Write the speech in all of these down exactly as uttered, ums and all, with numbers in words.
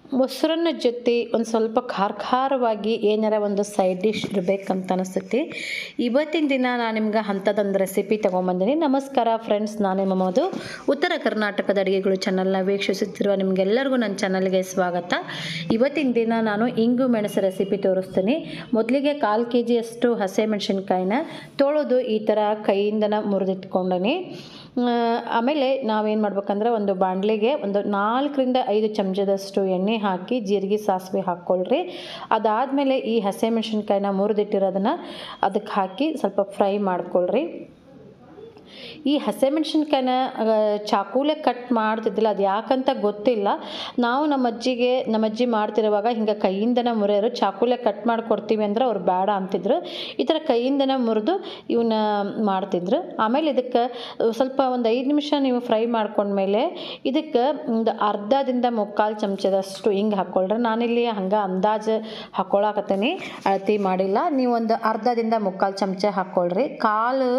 ಮೊಸರನ್ನ ಜೊತೆ ಒಂದು ಸ್ವಲ್ಪ ಖಾರ ಖಾರವಾಗಿ ಏನಾರ ಒಂದು ಸೈಡ್ ಡಿಶ್ ಇರಬೇಕಂತ ಅನಿಸ್ತೈತಿ. ಇವತ್ತಿನ ದಿನ ನಾನು ನಿಮ್ಗೆ ಅಂಥದ್ದೊಂದು ರೆಸಿಪಿ ತೊಗೊಂಬಂದಿನಿ. ನಮಸ್ಕಾರ ಫ್ರೆಂಡ್ಸ್, ನಾನೇ ಮಮದು. ಉತ್ತರ ಕರ್ನಾಟಕದ ಅಡುಗೆಗಳು ಚಾನಲ್ನ ವೀಕ್ಷಿಸುತ್ತಿರುವ ನಿಮಗೆಲ್ಲರಿಗೂ ನನ್ನ ಚಾನಲ್ಗೆ ಸ್ವಾಗತ. ಇವತ್ತಿನ ದಿನ ನಾನು ಇಂಗು ಮೆಣಸು ರೆಸಿಪಿ ತೋರಿಸ್ತೀನಿ. ಮೊದಲಿಗೆ ಕಾಲು ಕೆ ಜಿಯಷ್ಟು ಹಸಿಮೆಣಸಿನ್ಕಾಯಿನ ತೊಳೆದು ಈ ಥರ ಕೈಯಿಂದನ ಮುರಿದಿಟ್ಕೊಂಡನಿ. ಆಮೇಲೆ ನಾವೇನು ಮಾಡ್ಬೇಕಂದ್ರೆ ಒಂದು ಬಾಣಲೆಗೆ ಒಂದು ನಾಲ್ಕರಿಂದ ಐದು ಚಮಚದಷ್ಟು ಎಣ್ಣೆ ಹಾಕಿ ಜೀರಿಗೆ ಸಾಸಿವೆ ಹಾಕ್ಕೊಳ್ರಿ. ಅದಾದಮೇಲೆ ಈ ಹಸಿಮೆಣಸಿನ್ಕಾಯಿನ ಮುರಿದಿಟ್ಟಿರೋದನ್ನು ಅದಕ್ಕೆ ಹಾಕಿ ಸ್ವಲ್ಪ ಫ್ರೈ ಮಾಡ್ಕೊಳ್ರಿ. ಈ ಹಸಿಮೆಣಸಿನ್ಕಾಯಿನ ಚಾಕೂಲೆ ಕಟ್ ಮಾಡ್ತಿದ್ದಿಲ್ಲ, ಅದು ಯಾಕಂತ ಗೊತ್ತಿಲ್ಲ. ನಾವು ನಮ್ಮ ಅಜ್ಜಿಗೆ ನಮ್ಮ ಅಜ್ಜಿ ಮಾಡ್ತಿರುವಾಗ ಹಿಂಗೆ ಕೈಯಿಂದನೇ ಮುರಿಯೋರು. ಚಾಕೂಲೆ ಕಟ್ ಮಾಡಿಕೊಡ್ತೀವಿ ಅಂದ್ರೆ ಅವ್ರು ಬೇಡ ಅಂತಿದ್ರು. ಈ ಥರ ಕೈಯಿಂದನೇ ಮುರಿದು ಇವನ್ನ ಮಾಡ್ತಿದ್ರು. ಆಮೇಲೆ ಇದಕ್ಕೆ ಸ್ವಲ್ಪ ಒಂದು ಐದು ನಿಮಿಷ ನೀವು ಫ್ರೈ ಮಾಡ್ಕೊಂಡ್ಮೇಲೆ ಇದಕ್ಕೆ ಒಂದು ಅರ್ಧದಿಂದ ಮುಕ್ಕಾಲು ಚಮಚದಷ್ಟು ಹಿಂಗೆ ಹಾಕ್ಕೊಳ್ರಿ. ನಾನಿಲ್ಲಿ ಹಂಗೆ ಅಂದಾಜು ಹಾಕ್ಕೊಳಕತ್ತೀನಿ, ಅಳತಿ ಮಾಡಿಲ್ಲ. ನೀವು ಒಂದು ಅರ್ಧದಿಂದ ಮುಕ್ಕಾಲು ಚಮಚ ಹಾಕ್ಕೊಳ್ರಿ. ಕಾಲು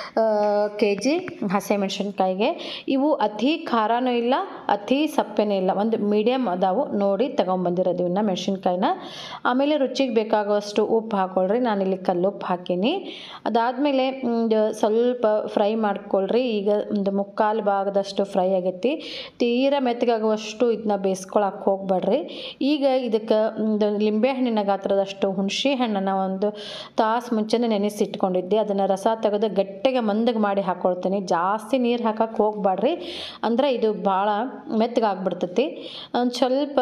ಕೆ ಜಿ ಹಸಿಮೆಣಸಿನ್ಕಾಯಿಗೆ ಇವು ಅತಿ ಖಾರನೂ ಇಲ್ಲ, ಅತಿ ಸಪ್ಪೆನೂ ಇಲ್ಲ, ಒಂದು ಮೀಡಿಯಮ್ ಅದಾವು ನೋಡಿ ತಗೊಂಬಂದಿರೋದು ಇವನ್ನ ಮೆಣಸಿನ್ಕಾಯಿನ. ಆಮೇಲೆ ರುಚಿಗೆ ಬೇಕಾಗುವಷ್ಟು ಉಪ್ಪು ಹಾಕ್ಕೊಳ್ರಿ. ನಾನಿಲ್ಲಿ ಕಲ್ಲುಪ್ಪು ಹಾಕೀನಿ. ಅದಾದಮೇಲೆ ಒಂದು ಸ್ವಲ್ಪ ಫ್ರೈ ಮಾಡ್ಕೊಳ್ರಿ. ಈಗ ಒಂದು ಮುಕ್ಕಾಲು ಭಾಗದಷ್ಟು ಫ್ರೈ ಆಗೈತಿ. ತೀರ ಮೆತ್ತಗಾಗುವಷ್ಟು ಇದನ್ನ ಬೇಯಿಸ್ಕೊಳಕ್ಕೆ ಹೋಗ್ಬೇಡ್ರಿ. ಈಗ ಇದಕ್ಕೆ ಒಂದು ಲಿಂಬೆಹಣ್ಣಿನ ಗಾತ್ರದಷ್ಟು ಹುಣಸೆ ಹಣ್ಣನ್ನು ಒಂದು ತಾಸು ಮುಂಚೆನೇ ನೆನೆಸಿಟ್ಕೊಂಡಿದ್ದೆ. ಅದನ್ನು ರಸ ತೆಗೆದು ಗಟ್ಟಿಗೆ ಮಂದಗೆ ಮಾಡಿ ಹಾಕ್ಕೊಳ್ತೀನಿ. ಜಾಸ್ತಿ ನೀರು ಹಾಕಕ್ಕೆ ಹೋಗ್ಬೇಡ್ರಿ, ಅಂದರೆ ಇದು ಭಾಳ ಮೆತ್ತಗಾಗ್ಬಿಡ್ತೈತಿ. ಒಂದು ಸ್ವಲ್ಪ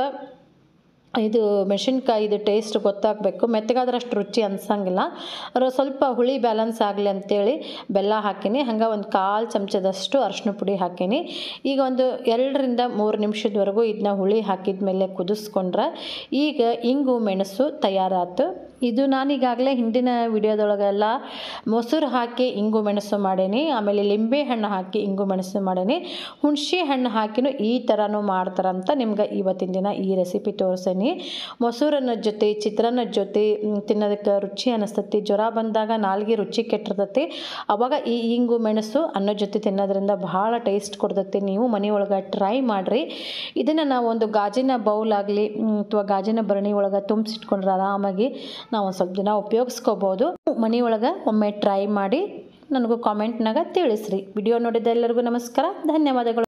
ಇದು ಮೆಣಸಿನ್ಕಾಯಿ ಇದು ಟೇಸ್ಟ್ ಗೊತ್ತಾಗಬೇಕು. ಮೆತ್ತಗಾದ್ರೆ ಅಷ್ಟು ರುಚಿ ಅನ್ಸಂಗಿಲ್ಲ. ಅದ್ರ ಸ್ವಲ್ಪ ಹುಳಿ ಬ್ಯಾಲೆನ್ಸ್ ಆಗಲಿ ಅಂತೇಳಿ ಬೆಲ್ಲ ಹಾಕೀನಿ. ಹಂಗೆ ಒಂದು ಕಾಲು ಚಮಚದಷ್ಟು ಅರಿಶಿನ ಪುಡಿ ಹಾಕೀನಿ. ಈಗ ಒಂದು ಎರಡರಿಂದ ಮೂರು ನಿಮಿಷದವರೆಗೂ ಇದನ್ನ ಹುಳಿ ಹಾಕಿದ ಮೇಲೆ ಕುದಿಸ್ಕೊಂಡ್ರೆ ಈಗ ಇಂಗು ಮೆಣಸು ತಯಾರಾಯ್ತು. ಇದು ನಾನೀಗಾಗಲೇ ಹಿಂದಿನ ವಿಡಿಯೋದೊಳಗೆಲ್ಲ ಮೊಸರು ಹಾಕಿ ಇಂಗು ಮೆಣಸು ಮಾಡೀನಿ. ಆಮೇಲೆ ಲಿಂಬೆ ಹಣ್ಣು ಹಾಕಿ ಇಂಗು ಮೆಣಸು ಮಾಡೀನಿ. ಹುಣಸೆ ಹಣ್ಣು ಹಾಕಿನೂ ಈ ಥರನೂ ಮಾಡ್ತಾರಂತ ನಿಮ್ಗೆ ಇವತ್ತಿನ ದಿನ ಈ ರೆಸಿಪಿ ತೋರಿಸೀನಿ. ಮೊಸರನ್ನ ಜೊತೆ ಚಿತ್ರಾನ್ನದ ಜೊತೆ ತಿನ್ನೋದಕ್ಕೆ ರುಚಿ ಅನಿಸ್ತೈತಿ. ಜ್ವರ ಬಂದಾಗ ನಾಲ್ಗೆ ರುಚಿ ಕೆಟ್ಟಿರ್ತೈತಿ. ಅವಾಗ ಈ ಇಂಗು ಮೆಣಸು ಅನ್ನೋ ಜೊತೆ ತಿನ್ನೋದ್ರಿಂದ ಭಾಳ ಟೇಸ್ಟ್ ಕೊಡ್ತೈತಿ. ನೀವು ಮನೆಯೊಳಗೆ ಟ್ರೈ ಮಾಡಿರಿ. ಇದನ್ನು ನಾವು ಒಂದು ಗಾಜಿನ ಬೌಲ್ ಆಗಲಿ ಅಥವಾ ಗಾಜಿನ ಭರಣಿ ಒಳಗೆ ತುಂಬಿಸಿಟ್ಕೊಂಡ್ರೆ ಆರಾಮಾಗಿ ನಾವು ಒಂದು ಸ್ವಲ್ಪ ದಿನ ಉಪಯೋಗಿಸ್ಕೋಬೋದು. ಮನೆಯೊಳಗೆ ಒಮ್ಮೆ ಟ್ರೈ ಮಾಡಿ ನನಗೂ ಕಾಮೆಂಟ್ನಾಗ ತಿಳಿಸ್ರಿ. ವಿಡಿಯೋ ನೋಡಿದ ಎಲ್ಲರಿಗೂ ನಮಸ್ಕಾರ, ಧನ್ಯವಾದಗಳು.